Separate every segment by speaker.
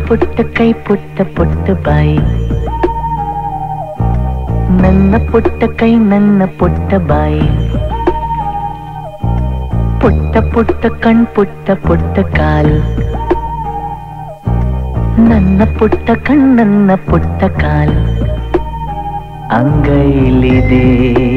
Speaker 1: ಪುಟ್ಟ ಕೈ ಪುಟ್ಟ ಪುಟ್ಟ ಬಾಯಿ, ನನ್ನ ಪುಟ್ಟ ಕೈ ನನ್ನ ಪುಟ್ಟ ಬಾಯಿ, ಪುಟ್ಟ ಪುಟ್ಟ ಕಣ್ ಪುಟ್ಟ ಪುಟ್ಟ ಕಾಲು, ನನ್ನ ಪುಟ್ಟ ಕಣ್ ನನ್ನ ಪುಟ್ಟ ಕಾಲು. ಅಂಗೈಲಿದೆ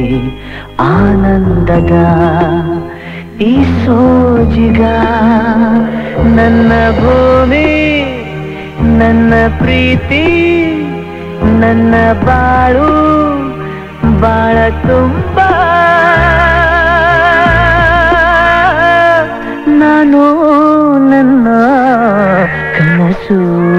Speaker 1: ಆನಂದದ ಈ ಸೋಜಿಗ, ನನ್ನ ಭೂಮಿ ನನ್ನ ಪ್ರೀತಿ ನನ್ನ ಬಾಳು ಬಾಳ ತುಂಬ. ನಾನು ನನ್ನ ಕನಸು